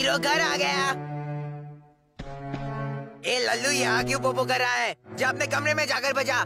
Hero घर आ गया। ए लल्लू, यहाँ क्यों पोपो कर रहा है? जा अपने कमरे में जाकर बजा।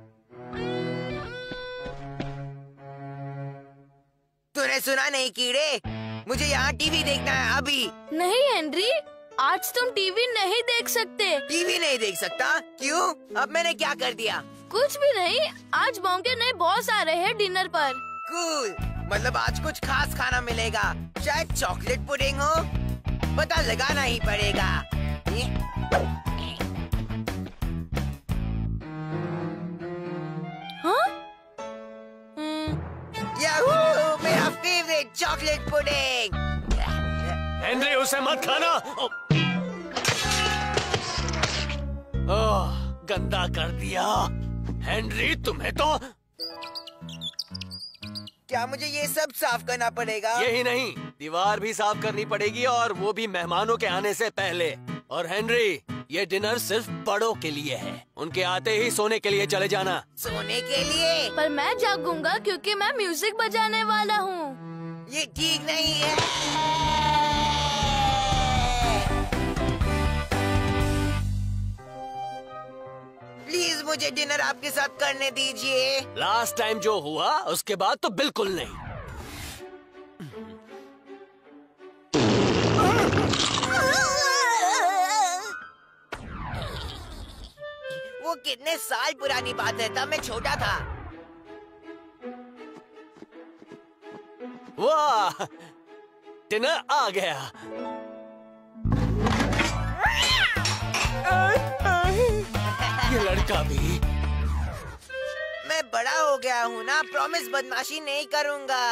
तूने सुना नहीं कीड़े? मुझे यहाँ टीवी देखना है अभी। नहीं हेनरी, आज तुम टीवी नहीं देख सकते। टीवी नहीं देख सकता? क्यों? अब मैंने क्या कर दिया? कुछ भी नहीं, आज बॉम के नए बॉस आ रहे हैं डिनर पर। कूल, मतलब आज कुछ खास खाना मिलेगा। शायद चॉकलेट पुडिंग हो, पता लगाना ही पड़ेगा। हाँ? याहू, मेरा फेवरेट चॉकलेट पुडिंग। हेनरी, उसे मत खाना। ओह, गंदा कर दिया। हेनरी, तुम्हें तो। क्या मुझे ये सब साफ करना पड़ेगा? यही नहीं, दीवार भी साफ करनी पड़ेगी, और वो भी मेहमानों के आने से पहले। और हेनरी, ये डिनर सिर्फ बड़ों के लिए है। उनके आते ही सोने के लिए चले जाना। सोने के लिए? पर मैं जागूंगा क्योंकि मैं म्यूजिक बजाने वाला हूँ। ये ठीक नहीं है। प्लीज मुझे डिनर आपके साथ करने दीजिए। लास्ट टाइम जो हुआ उसके बाद तो बिल्कुल नहीं। वो कितने साल पुरानी बात है, तब मैं छोटा था। वाह, डिनर आ गया। ये लड़का भी। मैं बड़ा हो गया हूँ ना, प्रॉमिस बदमाशी नहीं करूँगा।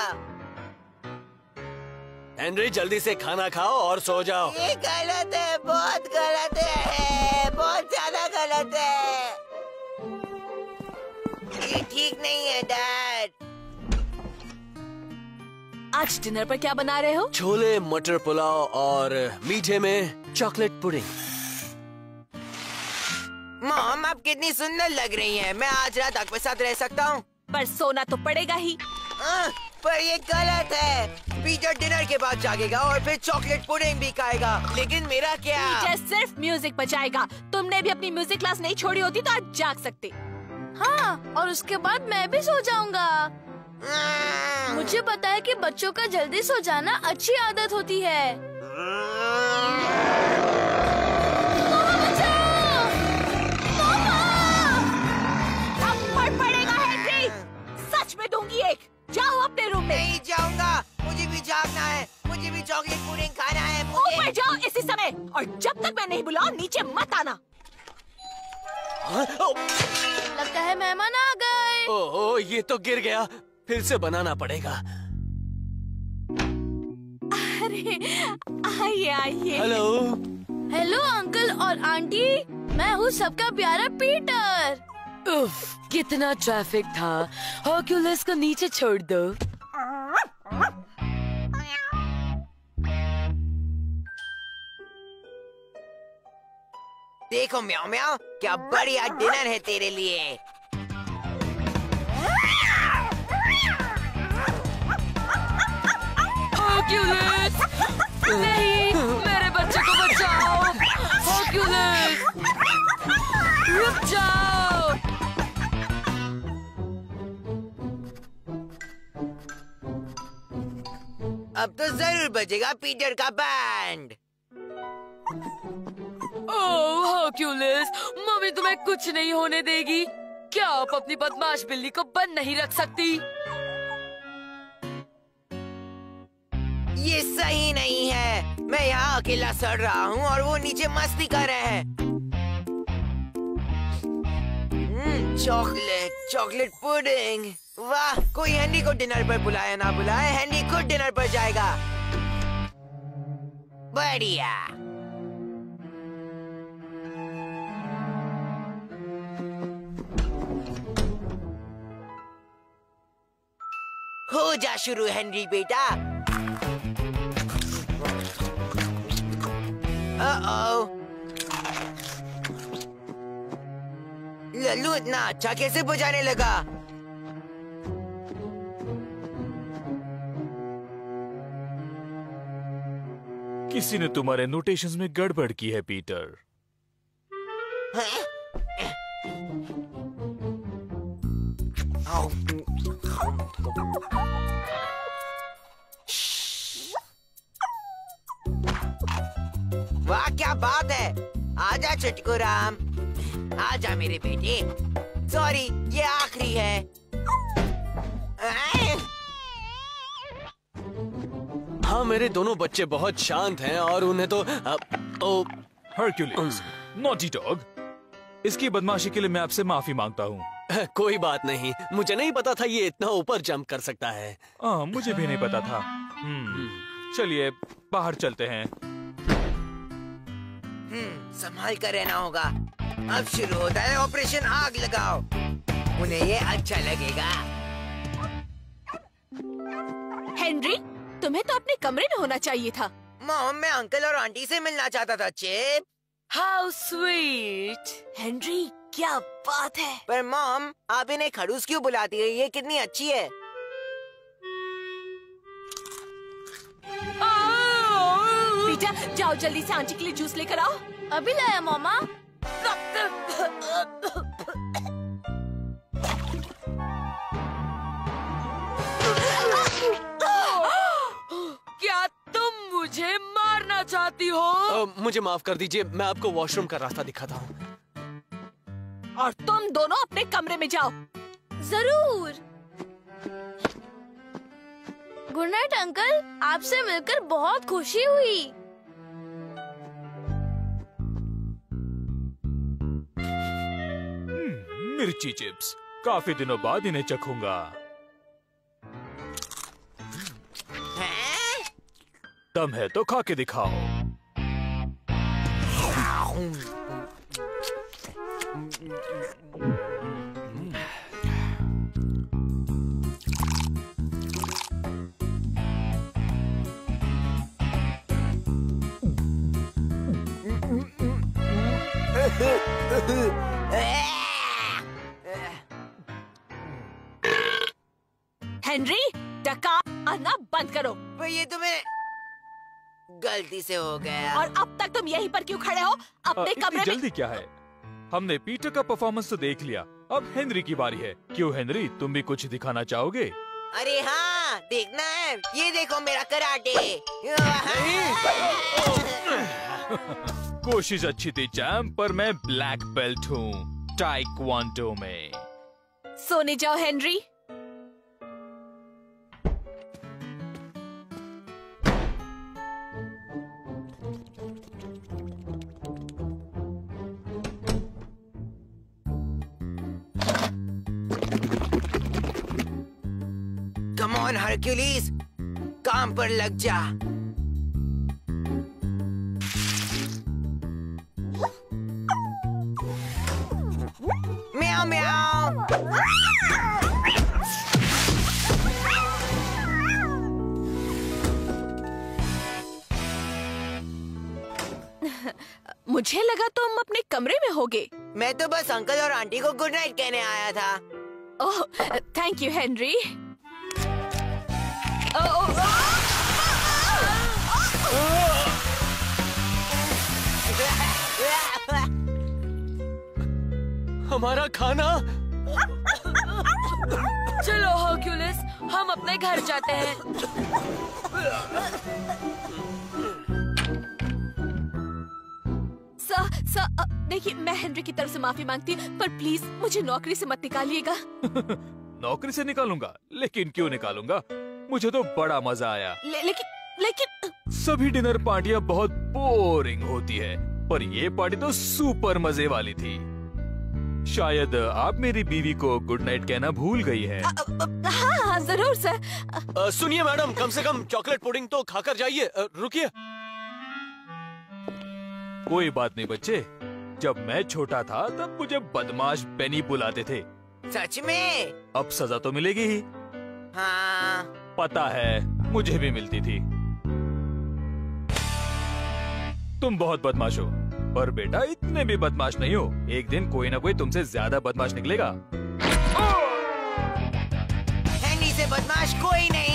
हेनरी, जल्दी से खाना खाओ और सो जाओ। ये गलत है, बहुत गलत है, बहुत ज्यादा गलत है। ये ठीक नहीं है डैड। आज डिनर पर क्या बना रहे हो? छोले मटर पुलाव और मीठे में चॉकलेट पुडिंग। मॉम, आप कितनी सुंदर लग रही हैं। मैं आज रात आपके साथ रह सकता हूँ? पर सोना तो पड़ेगा ही। पर ये गलत है। पीटर डिनर के बाद जागेगा और फिर चॉकलेट पुडिंग भी खाएगा। लेकिन मेरा क्या? पीटर सिर्फ म्यूजिक बजाएगा। तुमने भी अपनी म्यूजिक क्लास नहीं छोड़ी होती तो आज जाग सकते। हाँ, और उसके बाद मैं भी सो जाऊंगा। मुझे पता है कि बच्चों का जल्दी सो जाना अच्छी आदत होती है। मामा बचाओ! थप्पड़ पड़ेगा हेनरी। सच में दूंगी एक। जाओ अपने रूम में। नहीं जाऊंगा, मुझे भी जागना है। मुझे भी चॉकलेट पुडिंग खाना है। मुझे ऊपर जाओ इसी समय, और जब तक मैं नहीं बुलाऊं नीचे मत आना। लगता है मेहमान आ गए। ओह, ये तो गिर गया। फिर से बनाना पड़ेगा। अरे आइए आइए। हेलो। हेलो अंकल और आंटी, मैं हूँ सबका प्यारा पीटर। उफ, कितना ट्रैफिक था। हर्क्यूलिस को नीचे छोड़ दो। देखो म्याओ म्याओ, क्या बढ़िया डिनर है तेरे लिए। हर्क्यूलिस! नहीं, मेरे बच्चे को बचाओ। हर्क्यूलिस! रुक जाओ। अब तो जरूर बजेगा पीटर का बैंड। ओह हर्क्यूलिस, मम्मी तुम्हें कुछ नहीं होने देगी। क्या आप अपनी बदमाश बिल्ली को बंद नहीं रख सकती? ये सही नहीं है। मैं यहाँ अकेला सड़ रहा हूँ और वो नीचे मस्ती कर रहे हैं। Chocolate pudding. वाह, कोई हेनरी को डिनर पर बुलाया ना बुलाए, हेनरी खुद डिनर पर जाएगा। बढ़िया। हो जा शुरू हेनरी बेटा। लल्लू इतना अच्छा कैसे बजाने लगा? किसी ने तुम्हारे नोटेशंस में गड़बड़ की है पीटर। वाह क्या बात है। आजा चुटकू राम, आजा मेरे बेटे। सॉरी, ये आखिरी है। हाँ, मेरे दोनों बच्चे बहुत शांत हैं और उन्हें तो हरक्यूलिस, नॉटी डॉग, इसकी बदमाशी के लिए मैं आपसे माफी मांगता हूँ। कोई बात नहीं, मुझे नहीं पता था ये इतना ऊपर जंप कर सकता है। मुझे भी नहीं पता था। चलिए बाहर चलते हैं। संभाल कर रहना होगा। अब शुरू होता है ऑपरेशन आग लगाओ। उन्हें ये अच्छा लगेगा। हेनरी, तुम्हें तो अपने कमरे में होना चाहिए था। मॉम, मैं अंकल और आंटी से मिलना चाहता था चिप। How sweet. हेनरी, क्या बात है। पर मॉम, आप इन्हें खड़ूस क्यों बुलाती है? ये कितनी अच्छी है। पीटर, जाओ जल्दी से आंटी के लिए जूस लेकर आओ। अभी लाया मामा। क्या तुम मुझे मारना चाहती हो? मुझे माफ कर दीजिए, मैं आपको वॉशरूम का रास्ता दिखाता हूँ। और तुम दोनों अपने कमरे में जाओ। जरूर। गुड नाइट अंकल, आपसे मिलकर बहुत खुशी हुई। मिर्ची चिप्स, काफी दिनों बाद इन्हें चखूंगा। दम है तो खा के दिखाओ। हेनरी, डका आना बंद करो। पर ये तुम्हें गलती से हो गया। और अब तक तुम यहीं पर क्यों खड़े हो? अपने इतनी कमरे में। जल्दी क्या है? हमने पीटर का परफॉर्मेंस तो देख लिया, अब हेनरी की बारी है। क्यों हेनरी, तुम भी कुछ दिखाना चाहोगे? अरे हाँ, देखना है। ये देखो मेरा कराटे। कोशिश अच्छी थी चैम्प, पर मैं ब्लैक बेल्ट हूँ टाइक्वांडो में। सोने जाओ हेनरी। कम ऑन हरक्यूलिस, काम पर लग जा। म्याऊ म्याऊ। मुझे लगा तुम अपने कमरे में होगे। मैं तो बस अंकल और आंटी को गुड नाइट कहने आया था। Oh, thank you Henry. हमारा खाना। चलो हरक्यूलिस, हम अपने घर जाते हैं। देखिए, मैं हेनरी की तरफ से माफी मांगती हूँ, पर प्लीज मुझे नौकरी से मत निकालिएगा। नौकरी से निकालूंगा? लेकिन क्यों निकालूंगा? मुझे तो बड़ा मजा आया। लेकिन सभी डिनर पार्टियां बहुत बोरिंग होती है, पर ये पार्टी तो सुपर मजे वाली थी। शायद आप मेरी बीवी को गुड नाइट कहना भूल गई है। हाँ जरूर सर। सुनिए मैडम, कम से कम चॉकलेट पुडिंग तो खाकर जाइए। रुकिए। कोई बात नहीं बच्चे, जब मैं छोटा था तब मुझे बदमाश बेनी बुलाते थे। सच में? अब सजा तो मिलेगी ही। हाँ। पता है, मुझे भी मिलती थी। तुम बहुत बदमाश हो, पर बेटा इतने भी बदमाश नहीं हो। एक दिन कोई ना कोई तुमसे ज्यादा बदमाश निकलेगा। हेनरी से बदमाश कोई नहीं